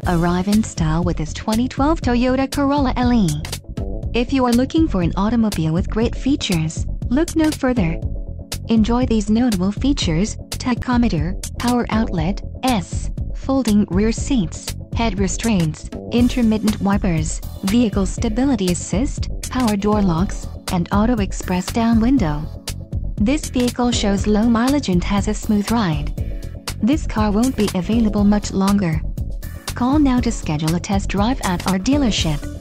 arrive in style with this 2012 Toyota Corolla LE. If you are looking for an automobile with great features, look no further. Enjoy these notable features: tachometer, power outlet, folding rear seats, head restraints, intermittent wipers, vehicle stability assist, power door locks, and auto express down window. This vehicle shows low mileage and has a smooth ride. This car won't be available much longer. Call now to schedule a test drive at our dealership.